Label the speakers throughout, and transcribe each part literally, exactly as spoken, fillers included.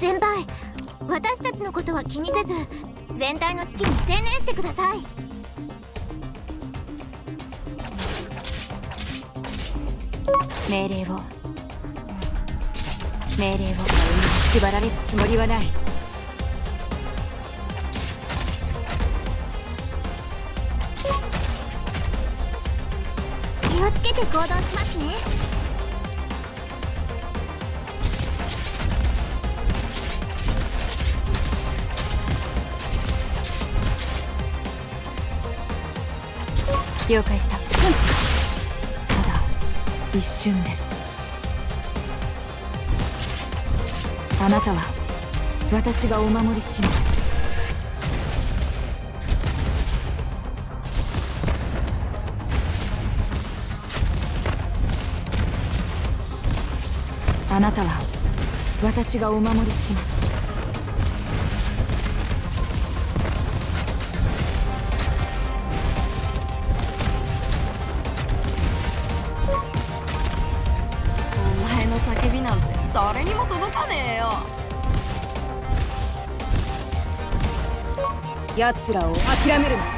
Speaker 1: 先輩、私たちのことは気にせず全体の指揮に専念してください。
Speaker 2: 命令を命令を縛られるつもりはない。
Speaker 1: 気をつけて行動しますね。
Speaker 2: 了解した。ただ一瞬です。あなたは私がお守りします。あなたは私がお守りします。
Speaker 3: お前の叫びなんて誰にも届かねえよ。
Speaker 4: 奴らを諦めるな。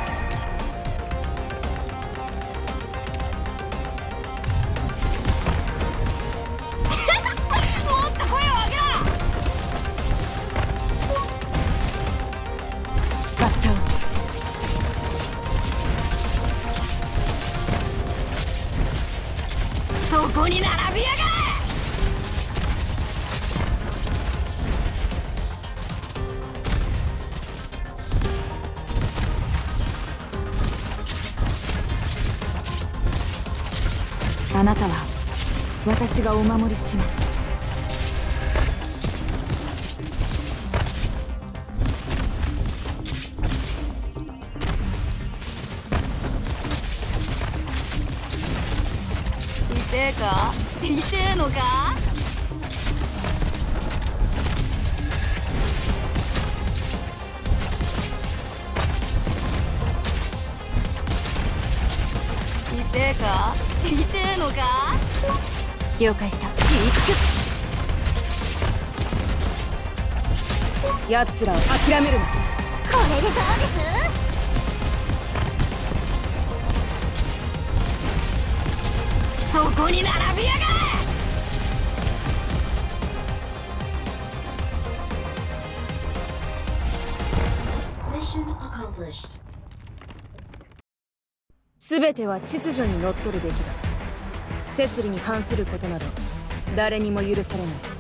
Speaker 3: そこに並びやがれ。
Speaker 2: あなたは私がお守りします。
Speaker 3: 痛えか？痛えのか？痛えか？痛えのか？
Speaker 2: 了解した。
Speaker 4: 奴らを諦めるな。
Speaker 1: これでどうです？
Speaker 3: そこに並びやがれ。
Speaker 4: 全ては秩序にのっとるべきだ。摂理に反することなど誰にも許されない。